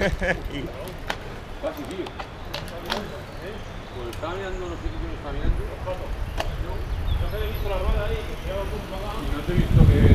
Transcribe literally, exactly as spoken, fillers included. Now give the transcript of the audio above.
Y- Casi, tío. Pues estaba mirando, no sé qué me está mirando. Yo que he visto la rueda ahí, que se lleva un poco para acá. Y no te he visto que